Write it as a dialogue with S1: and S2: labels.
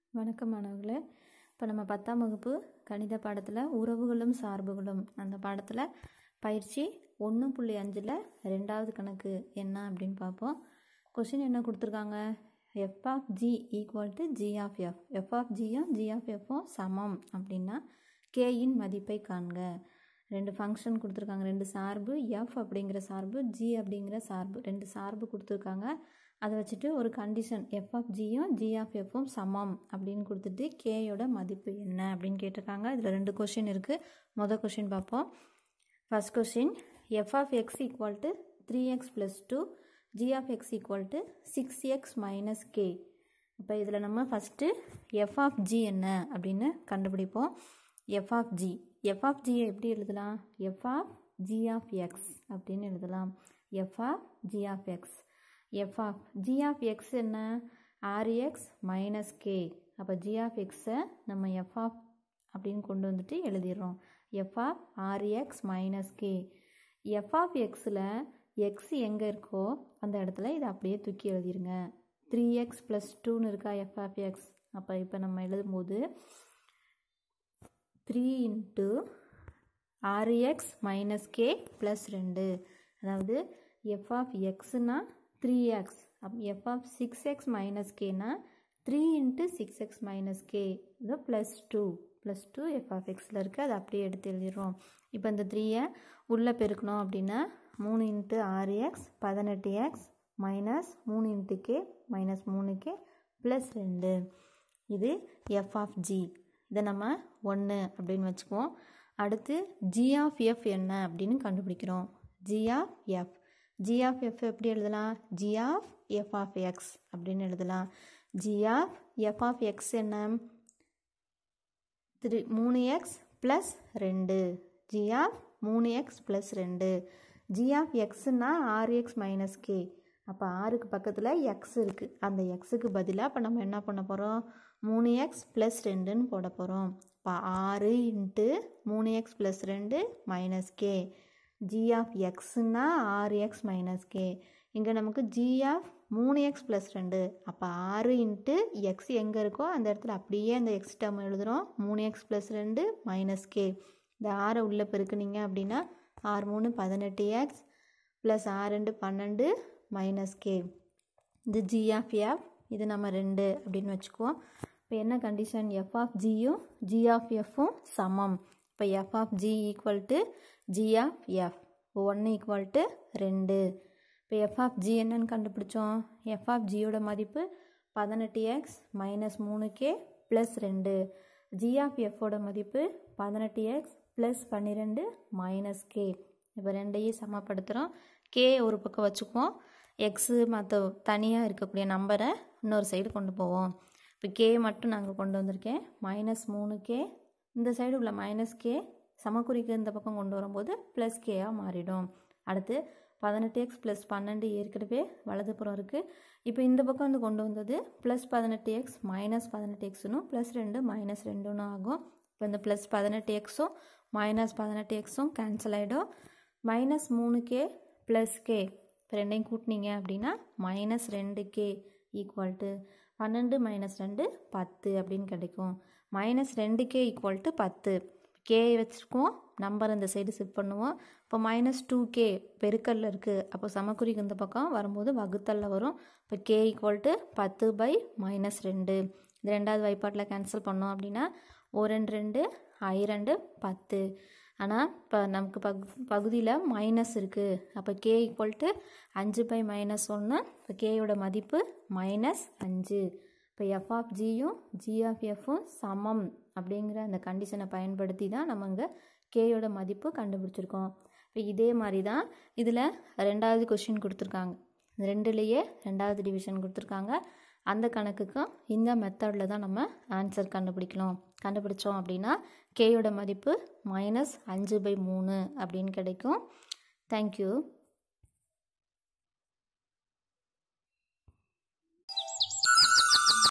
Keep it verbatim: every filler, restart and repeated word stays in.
S1: வணக்கம் மாணவர்களே. இப்போ நம்ம பத்தாம் வகுப்பு கணித பாடத்தில் உறவுகளும் சார்புகளும் அந்த பாடத்தில் பயிற்சி ஒன்று புள்ளி அஞ்சில் ரெண்டாவது கணக்கு என்ன அப்படின்னு பார்ப்போம். கொஷின் என்ன கொடுத்துருக்காங்க? F of g equal to g of f. F of ஜியும் ஜி ஆஃப் எஃப்பும் சமம் அப்படின்னா கேயின் மதிப்பை காண்க. ரெண்டு ஃபங்க்ஷன் கொடுத்துருக்காங்க, ரெண்டு சார்பு, எஃப் அப்படிங்கிற சார்பு, ஜி அப்படிங்கிற சார்பு, ரெண்டு சார்பு கொடுத்துருக்காங்க. அதை வச்சுட்டு ஒரு கண்டிஷன் எஃப் ஆஃப் ஜியும் ஜி ஆஃப் எஃப்பும் சமம் அப்படின்னு கொடுத்துட்டு கேயோட மதிப்பு என்ன அப்படின்னு கேட்டிருக்காங்க. இதில் ரெண்டு கொஷின் இருக்குது. மொதல் கொஷின் பார்ப்போம். First question, f of x equal to three x plus two, g of x equal to six x minus k. இப்போ இதில் நம்ம ஃபஸ்ட்டு எஃப் ஆஃப் ஜி என்ன அப்படின்னு கண்டுபிடிப்போம். F of g f of ஜியை எப்படி எழுதலாம்? F of g of x அப்படின்னு எழுதலாம். F of g of x. F of g of x என்ன? R x minus k. அப்போ ஜி ஆஃப் எக்ஸை நம்ம எஃப் ஆஃப் அப்படின்னு கொண்டு வந்துட்டு எழுதிடுறோம். F of r x minus k. F of எக்ஸில் எக்ஸ் எங்கே இருக்கோ அந்த இடத்துல இதை அப்படியே தூக்கி எழுதிருங்க. த்ரீ எக்ஸ் ப்ளஸ் டூன்னு இருக்கா எஃப் ஆஃப் எக்ஸ். அப்போ இப்போ நம்ம எழுதும்போது three into r x minus k plus ரெண்டு. அதாவது எஃப் ஆஃப் எக்ஸ்னா த்ரீ எக்ஸ். அப் f of six x minus கேனா three into six x minus k இது plus two. Plus two f of எக்ஸில் இருக்குது, அதை அப்படியே எடுத்து எழுதிடுறோம். இப்போ இந்த த்ரீயை உள்ளே பெருக்கணும் அப்படின்னா மூணு இன்ட்டு ஆறு எக்ஸ் பதினெட்டு எக்ஸ் மைனஸ் மூணு இன்ட்டு கே மைனஸ் மூணு கே ப்ளஸ் ரெண்டு. இது எஃப் ஆஃப் ஜி. இதை நம்ம ஒன்று அப்படின்னு வச்சுக்குவோம். அடுத்து ஜி ஆஃப் எஃப் என்ன அப்படின்னு கண்டுபிடிக்கிறோம். G of f. G of f எப்படி எழுதலாம்? G of f of x அப்படின்னு எழுதலாம். G of f of x என்ன? த்ரீ மூணு எக்ஸ் ப்ளஸ் ரெண்டு. ஜி ஆஃப் மூணு எக்ஸ் ப்ளஸ் ரெண்டு. ஜி ஆஃப் எக்ஸ்னா ஆறு எக்ஸ் மைனஸ் கே. அப்போ ஆறுக்கு பக்கத்தில் எக்ஸ் இருக்குது. அந்த எக்ஸுக்கு பதிலாக இப்போ நம்ம என்ன பண்ண போகிறோம்? மூணு எக்ஸ் ப்ளஸ் ரெண்டுன்னு போட போகிறோம். இப்போ ஆறு இன்ட்டு மூணு எக்ஸ் ப்ளஸ் ரெண்டு மைனஸ் கே. ஜி ஆஃப் எக்ஸ்னா ஆறு எக்ஸ் மைனஸ் கே. இங்கே நமக்கு ஜி ஆஃப் மூணு எக்ஸ் ப்ளஸ் ரெண்டு. அப்போ ஆறு இன்ட்டு எக்ஸ் எங்கே இருக்கோ அந்த இடத்துல அப்படியே அந்த எக்ஸ் டேர்ம் எழுதுகிறோம். மூணு எக்ஸ் ப்ளஸ் ரெண்டு மைனஸ் கே. இந்த ஆறை உள்ளே பெருக்குனிங்க அப்படின்னா ஆறு மூணு பதினெட்டு எக்ஸ் ப்ளஸ் ஆறு ரெண்டு பன்னெண்டு மைனஸ் கே. இது ஜி ஆஃப் எஃப். இது நம்ம ரெண்டு அப்படின்னு வச்சுக்குவோம். இப்போ என்ன கண்டிஷன்? எஃப் ஆஃப் ஜியும் ஜி ஆஃப் எஃப்பும் சமம். இப்போ f of g equal to g of f. ஒன்று ஈக்குவல் டு ரெண்டு. இப்போ எஃப் ஆஃப் ஜி என்னன்னு கண்டுபிடிச்சோம். எஃப் ஆஃப் ஜியோட மதிப்பு பதினெட்டு எக்ஸ் மைனஸ் மூணு கே ப்ளஸ் ரெண்டு. ஜி ஆஃப் எஃப்போட மதிப்பு பதினெட்டு எக்ஸ் ப்ளஸ் பன்னிரெண்டு மைனஸ் கே. இப்போ ரெண்டையும் சமப்படுத்துகிறோம். கே ஒரு பக்கம் வச்சுக்குவோம். எக்ஸு மற்ற தனியாக இருக்கக்கூடிய நம்பரை இன்னொரு சைடு கொண்டு போவோம். இப்போ கே மட்டும் நாங்கள் கொண்டு வந்திருக்கேன். மைனஸ் மூணு கே. இந்த சைடு உள்ள மைனஸ் கே சமக்குறிக்கு இந்த பக்கம் கொண்டு வரும்போது ப்ளஸ் கேயாக மாறிடும். அடுத்து பதினெட்டு எக்ஸ் ப்ளஸ் பன்னெண்டு ஏற்கனவே வலதுபுறம் இருக்குது. இப்போ இந்த பக்கம் வந்து கொண்டு வந்தது ப்ளஸ் பதினெட்டு எக்ஸ் மைனஸ் பதினெட்டு எக்ஸுன்னு ப்ளஸ் ரெண்டு மைனஸ் ரெண்டுன்னு ஆகும். இப்போ இந்த ப்ளஸ் பதினெட்டு எக்ஸும் மைனஸ் பதினெட்டு எக்ஸும் கேன்சல் ஆகிடும். மைனஸ் மூணு கே ப்ளஸ் கே இப்போ ரெண்டையும் கூட்டினீங்க அப்படின்னா மைனஸ் ரெண்டு கே ஈக்குவல் டு பன்னெண்டு மைனஸ் ரெண்டு பத்து அப்படின்னு கிடைக்கும். மைனஸ் ரெண்டு கே ஈக்குவல் டு பத்து. கே வச்சுருக்கோம், நம்பர் இந்த சைடு ஷிஃப்ட் பண்ணுவோம். இப்போ மைனஸ் டூ கே பெருக்கல்ல இருக்குது. அப்போ சமக்குறிக்கு இந்த பக்கம் வரும்போது வகுத்தல்ல வரும். இப்போ கே ஈக்குவல் டு பத்து பை மைனஸ் ரெண்டு. இது ரெண்டாவது வாய்ப்பாட்டில் கேன்சல் பண்ணோம் அப்படின்னா ஒரு ரெண்டு ரெண்டு ஐ ரெண்டு பத்து. ஆனால் இப்போ நமக்கு பகு பகுதியில் மைனஸ் இருக்குது. அப்போ கே ஈக்குவல் டு அஞ்சு பை மைனஸ் ஒன்று. இப்போ கேயோட மதிப்பு மைனஸ் அஞ்சு. இப்போ எஃப் ஆஃப் ஜியும் ஜி ஆஃப் எஃப்பும் சமம் அப்படிங்கிற அந்த கண்டிஷனை பயன்படுத்தி தான் நம்ம இங்கே கேயோட மதிப்பு கண்டுபிடிச்சிருக்கோம். இப்போ இதே மாதிரி தான் இதில் ரெண்டாவது கொஷின் கொடுத்துருக்காங்க. ரெண்டுலேயே ரெண்டாவது டிவிஷன் கொடுத்துருக்காங்க. அந்த கணக்குக்கும் இந்த மெத்தடில் தான் நம்ம ஆன்சர் கண்டுபிடிக்கணும். கண்டுபிடிச்சோம் அப்படின்னா கேயோட மதிப்பு மைனஸ் அஞ்சு பை மூணு அப்படின்னு கிடைக்கும். தேங்க்யூ.